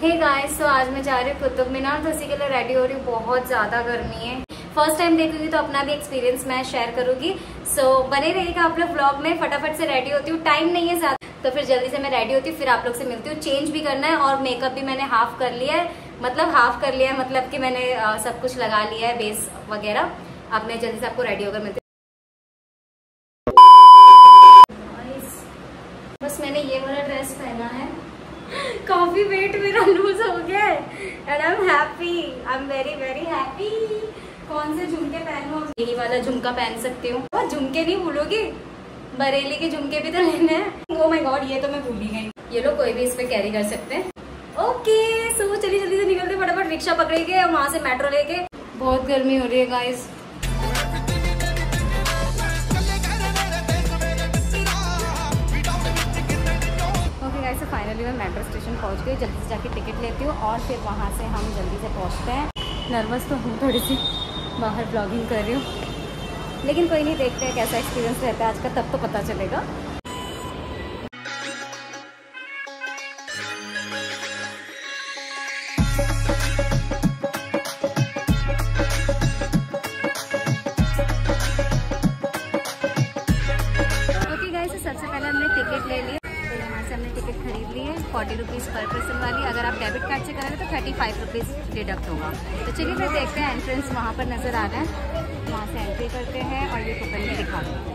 Hey guys, तो आज मैं जा रही हूँ कुतुब मीनार, तो उसी के लिए रेडी हो रही हूँ। बहुत ज्यादा गर्मी है, फर्स्ट टाइम देखूंगी तो अपना भी एक्सपीरियंस मैं शेयर करूंगी। सो बने रहिएगा आप लोग व्लॉग में। फटाफट से रेडी होती हूँ, टाइम नहीं है ज्यादा, तो फिर जल्दी से मैं रेडी होती हूँ, फिर आप लोग से मिलती हूँ। चेंज भी करना है और मेकअप भी मैंने हाफ कर लिया है, मतलब कि मैंने सब कुछ लगा लिया है, बेस वगैरह। अब मैं जल्दी से आपको रेडी होकर मिलती हूँ। बस मैंने ये वाला ड्रेस पहना है, काफी वेट मेरा लूज हो गया है and I am happy, I am very very happy. कौन से झुमके पहनूं? यही वाला झुमका पहन सकती हूँ। और झुमके नहीं भूलोगी, बरेली के झुमके भी तो लेने हैं। ओह माय गॉड, ये तो मैं भूल ही गई। ये लोग कोई भी इस पे कैरी कर सकते हैं। ओके सो चलिए जल्दी से निकलते, फटाफट रिक्शा पकड़ेंगे और वहां से मेट्रो लेके। बहुत गर्मी हो रही है गाइस। से फाइनली मैं मेट्रो स्टेशन पहुंच गई। जल्दी से जाके टिकट लेती हूँ और फिर वहाँ से हम जल्दी से पहुँचते हैं। नर्वस तो हूँ थोड़ी सी, बाहर ब्लॉगिंग कर रही हूँ, लेकिन कोई नहीं, देखते हैं कैसा एक्सपीरियंस रहता है आज का, तब तो पता चलेगा। ओके गाइस, सबसे पहले हमने टिकट ले लिया। हमने टिकट खरीद ली है 40 रुपीज़ पर पर्सन वाली। अगर आप डेबिट कार्ड से करेंगे तो 35 रुपीज़ डिडक्ट होगा। तो चलिए फिर देखते हैं। एंट्रेंस वहाँ पर नज़र आ रहा है, वहाँ से एंट्री करते हैं और ये कूपन भी दिखा दें।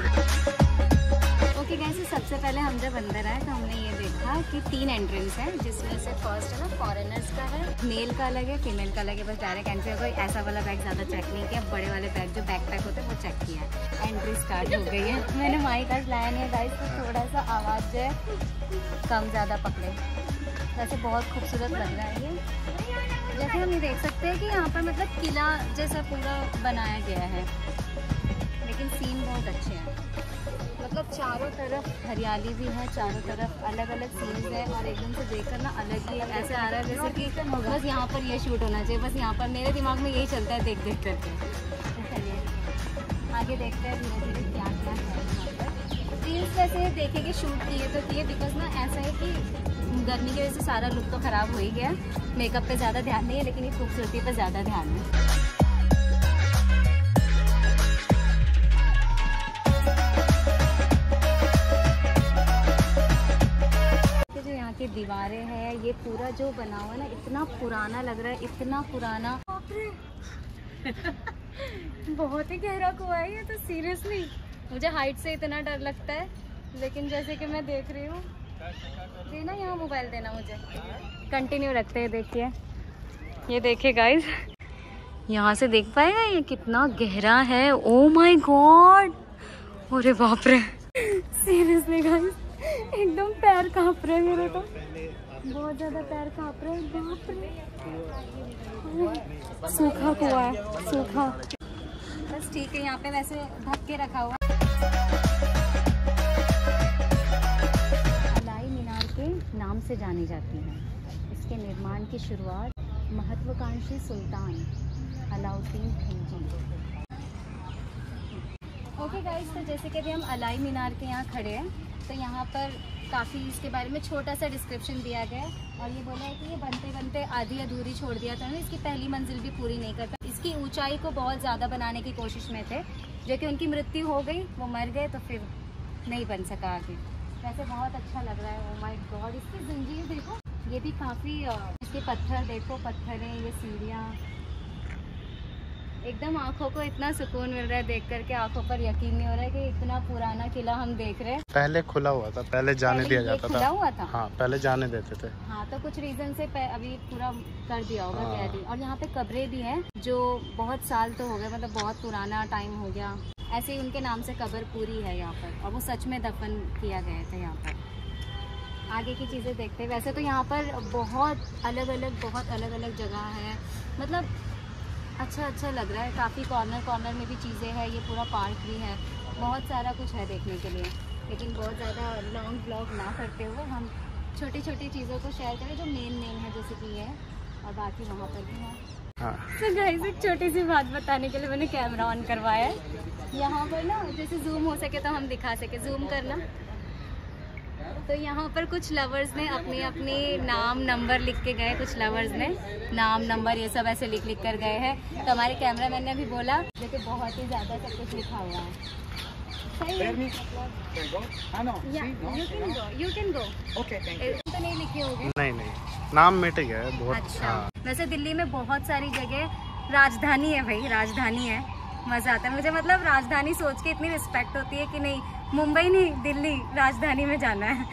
ओके गाइस, सबसे पहले हम जब अंदर आए तो हमने ये देखा कि 3 एंट्रेंस है, जिसमें से फर्स्ट है ना फॉरेनर्स का है, मेल का अलग है, फीमेल का अलग है। बस डायरेक्ट एंट्री हो गई। ऐसा वाला बैग ज़्यादा चेक नहीं किया, बड़े वाले बैग जो बैकपैक होते हैं वो चेक किया। एंट्री स्टार्ट हो गई है। मैंने माइक आज लाया नहीं है गाइस, तो थोड़ा सा आवाज़ जो है कम ज़्यादा पकड़े। वैसे बहुत खूबसूरत लग रहा है ये। जैसे हम ये देख सकते हैं कि यहाँ पर मतलब किला जैसा पूरा बनाया गया है, लेकिन सीन बहुत अच्छे हैं। मतलब चारों तरफ हरियाली भी है, चारों तरफ अलग अलग सीन्स है और एकदम से देखकर ना अलग ही ऐसे आ रहा है जैसे कि बस यहाँ पर ये शूट होना चाहिए। बस यहाँ पर मेरे दिमाग में यही चलता है देख देख करके। चलिए आगे देखते हैं धीरे धीरे क्या क्या है यहाँ पर। रील्स वैसे देखेंगे, शूट किए तो किए, बिकॉज ना ऐसा है कि गर्मी की वजह से सारा लुक तो ख़राब हो ही गया। मेकअप पे ज़्यादा ध्यान नहीं है, लेकिन ये खूबसूरती पे ज़्यादा ध्यान है। की दीवारें हैं, ये पूरा जो बना हुआ ना इतना पुराना लग रहा है, इतना पुराना। बहुत ही गहरा कुआं है ये तो, सीरियसली मुझे हाइट से इतना डर लगता है, लेकिन जैसे कि मैं देख रही हूँ। देना यहाँ मोबाइल देना मुझे। कंटिन्यू रखते हैं। देखिए ये देखिए गाइस, यहाँ से देख पाएगा ये कितना गहरा है। ओ माय गॉड, अरे बाप रे, सीरियसली गाइस एकदम पैर कांप रहे मेरे, तो बहुत ज्यादा पैर कांप रहे हैं। बाप रे, सूखा कुआं है, सूखा। बस ठीक है, यहाँ पे वैसे ढक के रखा हुआ। अलाई मीनार के नाम से जानी जाती है। इसके निर्माण की शुरुआत महत्वाकांक्षी सुल्तान अलाउद्दीन खिलजी। ओके गाइस, तो जैसे कि अभी हम अलाई मीनार के यहाँ खड़े हैं, तो यहाँ पर काफ़ी इसके बारे में छोटा सा डिस्क्रिप्शन दिया गया है और ये बोला है कि ये बनते बनते आधी अधूरी छोड़ दिया था। इसकी पहली मंजिल भी पूरी नहीं करता। इसकी ऊंचाई को बहुत ज़्यादा बनाने की कोशिश में थे, जो कि उनकी मृत्यु हो गई, वो मर गए, तो फिर नहीं बन सका आगे। वैसे बहुत अच्छा लग रहा है। ओ माय गॉड, इसकी जंजीर देखो, ये भी काफ़ी, इसके पत्थर देखो, पत्थर हैं, ये सीढ़ियाँ, एकदम आंखों को इतना सुकून मिल रहा है देख करके। आंखों पर यकीन नहीं हो रहा है कि इतना पुराना किला हम देख रहे हैं। पहले खुला हुआ था, पहले जाने दिया जाता था। खुला हुआ था, हाँ पहले जाने देते थे। हाँ तो कुछ रीजन से अभी पूरा कर दिया होगा कैदी। और यहाँ पे कब्रें भी हैं जो बहुत साल तो हो गए, मतलब बहुत पुराना टाइम हो गया, ऐसे ही उनके नाम से कब्र पूरी है यहाँ पर, और वो सच में दफन किया गया था यहाँ पर। आगे की चीज़ें देखते हैं। वैसे तो यहाँ पर बहुत अलग अलग जगह है, मतलब अच्छा लग रहा है। काफ़ी कॉर्नर में भी चीज़ें हैं, ये पूरा पार्क भी है, बहुत सारा कुछ है देखने के लिए। लेकिन बहुत ज़्यादा लॉन्ग ब्लॉग ना करते हुए हम छोटी छोटी चीज़ों को शेयर करें जो मेन है, जैसे कि ये है, और बाकी वहाँ पर भी है। तो गाइस, एक छोटी सी बात बताने के लिए मैंने कैमरा ऑन करवाया है। यहाँ पर ना जैसे जूम हो सके तो हम दिखा सके। जूम करना, तो यहाँ पर कुछ लवर्स ने अपने अपने नाम नंबर लिख के गए, कुछ लवर्स ने नाम नंबर ये सब ऐसे लिख कर गए हैं। तो हमारे कैमरामैन ने भी बोला देखिए बहुत ही ज़्यादा सब कुछ लिखा हुआ है। सही है, you can go. Okay, thank you. तो नहीं लिखे होंगे? नहीं, नाम मिट गया है बहुत। अच्छा। हाँ। वैसे दिल्ली में बहुत सारी जगह, राजधानी है भाई, राजधानी है, मज़ा आता है मुझे। मतलब राजधानी सोच के इतनी रिस्पेक्ट होती है कि नहीं, मुंबई नहीं दिल्ली राजधानी में जाना है।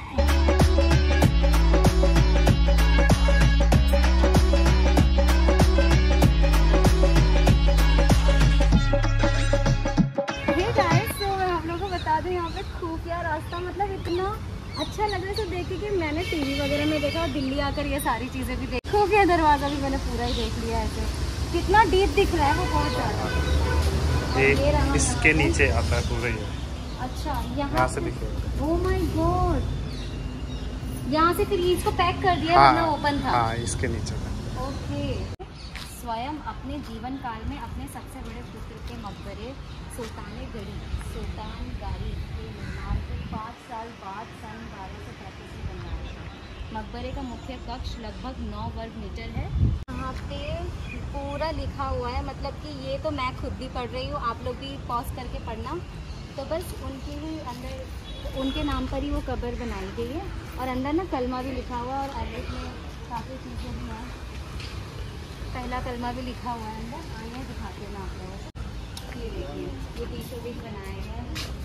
ये गाइस तो मैं आप लोगों को बता दूं, यहाँ पे खुफिया रास्ता, मतलब इतना अच्छा लग रहा है देख के कि मैंने टीवी वगैरह में देखा और दिल्ली आकर ये सारी चीज़ें भी देखी। खुफिया दरवाज़ा भी मैंने पूरा ही देख लिया। ऐसे कितना डीप दिख रहा है वो, बहुत ज़्यादा। इसके नीचे आता है पूरा ही। अच्छा, यहाँ से दिखेगा। ओह माय गॉड, यहाँ से फिर इसको पैक कर दिया, वरना ओपन था। हाँ, इसके नीचे था। ओके। स्वयं अपने जीवन काल में अपने सबसे बड़े पुत्र के मकबरे सुल्तान गारी के निर्माण के 5 साल बाद सन 1235 में बनवाया था। मकबरे का मुख्य कक्ष लगभग 9 वर्ग मीटर है। यहाँ पे पूरा लिखा हुआ है, मतलब कि ये तो मैं खुद भी पढ़ रही हूँ, आप लोग भी पॉज करके पढ़ना। तो बस उनके ही अंदर, उनके नाम पर ही वो कब्र बनाई गई है और अंदर ना कलमा भी लिखा हुआ है और अरबिक में काफ़ी चीज़ें भी हैं। पहला कलमा भी लिखा हुआ है अंदर। आइए दिखाते हैं ना आप लोगों को। ये देखिए, ये टीशो भी बनाए हैं।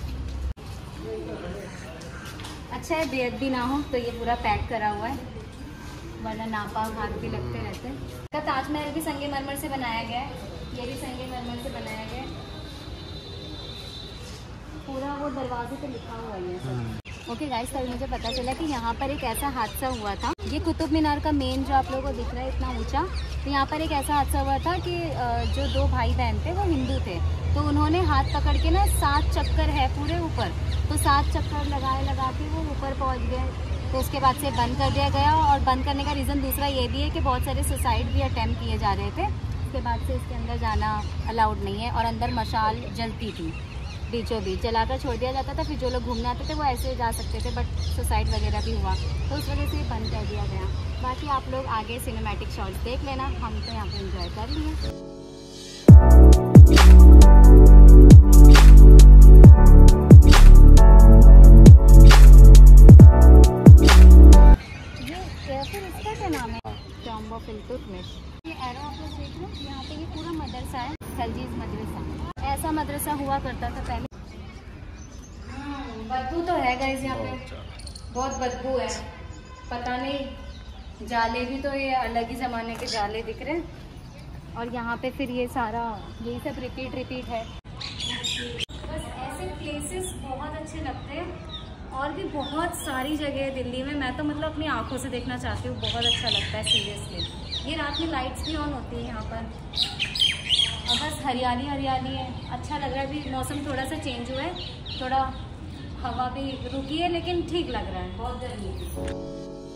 अच्छा है बेअद भी ना हो तो ये पूरा पैक करा हुआ है, वरना नापा हाथ भी लगते रहते हैं। का ताजमहल भी संगमरमर से बनाया गया है, ये भी संगमरमर से बनाया गया है। पूरा वो दरवाजे पे लिखा हुआ है। ओके गाइस, कल मुझे पता चला कि यहाँ पर एक ऐसा हादसा हुआ था। ये कुतुब मीनार का मेन जो आप लोगों को दिख रहा है इतना ऊंचा, तो यहाँ पर एक ऐसा हादसा हुआ था कि जो 2 भाई बहन थे वो हिंदू थे, तो उन्होंने हाथ पकड़ के ना 7 चक्कर है पूरे ऊपर, तो 7 चक्कर लगा के वो ऊपर पहुँच गए। तो उसके बाद से बंद कर दिया गया, और बंद करने का रीज़न दूसरा ये भी है कि बहुत सारे सुसाइड भी अटैम्प्ट किए जा रहे थे। उसके बाद से इसके अंदर जाना अलाउड नहीं है, और अंदर मशाल जलती थी, बीचों बीच जलाकर छोड़ दिया जाता था। फिर जो लोग घूमने आते थे वो ऐसे जा सकते थे, बट सुसाइड वगैरह भी हुआ, तो उस वजह से ये बंद कर दिया गया। बाकी आप लोग आगे सिनेमैटिक शॉट्स देख लेना, हम तो यहाँ पे एंजॉय कर लिए। ये एरो आप लोग देख रहे हो, यहाँ पे ये पूरा मदरसा है, खलजीज मदरसा। ऐसा मदरसा हुआ करता था पहले। बदबू तो है गाइस, यहाँ पे बहुत बदबू है, पता नहीं। जाले भी तो ये अलग ही ज़माने के जाले दिख रहे हैं, और यहाँ पे फिर ये सारा यही सब रिपीट है। बस ऐसे प्लेसेस बहुत अच्छे लगते हैं, और भी बहुत सारी जगह है दिल्ली में। मैं तो मतलब अपनी आंखों से देखना चाहती हूँ, बहुत अच्छा लगता है सीरियसली। ये रात में लाइट्स भी ऑन होती है यहाँ पर, और बस हरियाली है, अच्छा लग रहा है। अभी मौसम थोड़ा सा चेंज हुआ है, थोड़ा हवा भी रुकी है, लेकिन ठीक लग रहा है, बहुत गर्मी है।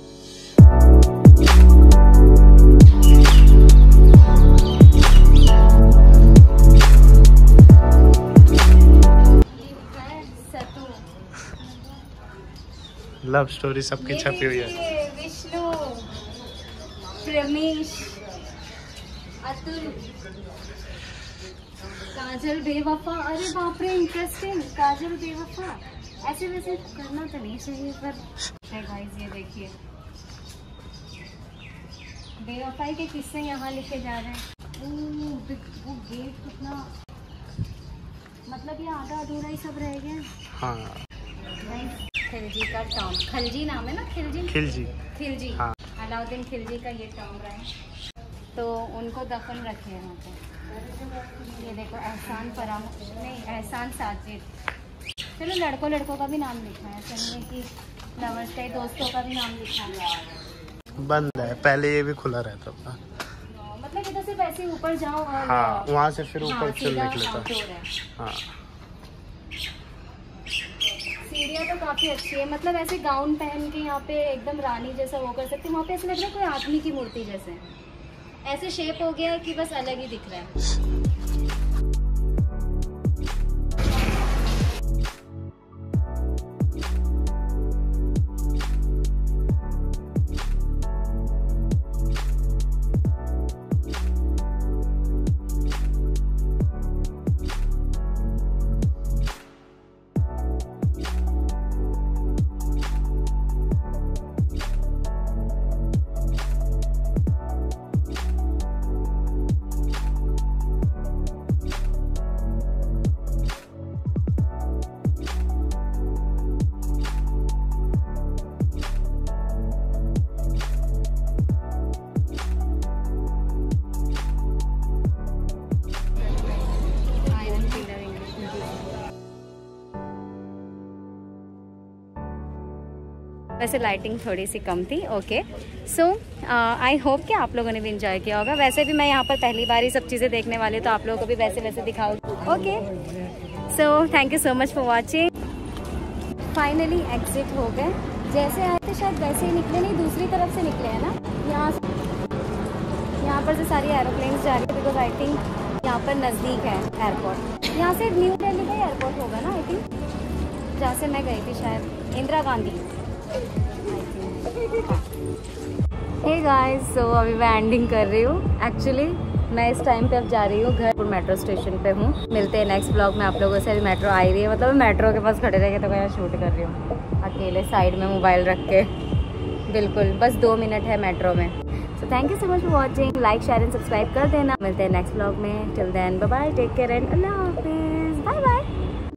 लव स्टोरी सबकी छपी हुई है। विष्णु, प्रमेश, अतुल, काजल बेवफा। अरे बाप रे, इंटरेस्टिंग। काजल बेवफा ऐसे वैसे करना तो नहीं चाहिए, पर गाइस ये देखिए बेवफाई के किस्से यहाँ लिखे जा रहे हैं। वो गेट कितना, मतलब ये आधा अधूरा ही सब रह गया। हाँ, खिलजी का टॉम, खिलजी नाम है ना, खिलजी। हाँ। अलाउद्दीन खिलजी का ये टॉम है, तो उनको दफन रखे हैं वहाँ पे। ये देखो एहसान साजिद। चलो लड़कों का भी नाम लिखा है, चलिए कि लवर्स के दोस्तों का भी नाम लिखा है। बंद है, पहले ये भी खुला रहता था, मतलब इधर से वैसे ऊपर जाओ और हाँ, वहाँ से फिर ऊपर चलने के लिए था। हाँ, सीढ़ियाँ तो काफ़ी अच्छी है, मतलब ऐसे गाउन पहन के यहाँ पे एकदम रानी जैसा वो कर सकते हैं। वहाँ पे ऐसा लग रहा है कोई आदमी की मूर्ति जैसे, ऐसे शेप हो गया है कि बस अलग ही दिख रहा है। वैसे लाइटिंग थोड़ी सी कम थी। ओके, सो आई होप कि आप लोगों ने भी इंजॉय किया होगा। वैसे भी मैं यहाँ पर पहली बार ही सब चीज़ें देखने वाली, तो आप लोगों को भी वैसे दिखाऊंगी। Okay, so thank you so much for watching. Finally exit हो गए, जैसे आए थे शायद वैसे ही निकले, नहीं दूसरी तरफ से निकले हैं ना। यहाँ पर से सारी एरोप्लेन्स जा रही है, बिकॉज आई थिंक यहाँ पर नज़दीक है एयरपोर्ट। यहाँ से न्यू दिल्ली का एयरपोर्ट होगा ना आई थिंक, जहाँ से मैं गई थी शायद, Indira Gandhi. Hey guys, so अभी मैं एंडिंग कर रही हूँ। एक्चुअली मैं इस टाइम पे अब जा रही हूँ घर, मेट्रो स्टेशन पे हूँ। मिलते हैं नेक्स्ट ब्लॉग में आप लोगों से। अभी मेट्रो आ ही रही है, मतलब मेट्रो के पास खड़े रह के तो मैं शूट कर रही हूँ अकेले साइड में मोबाइल रख के। बिल्कुल, बस 2 मिनट है मेट्रो में। So thank you so much for watching. Like, share and subscribe कर देना। मिलते हैं नेक्स्ट ब्लॉग में। Till then bye bye, take care and अल्लाह हाफिज़, बाय बाय।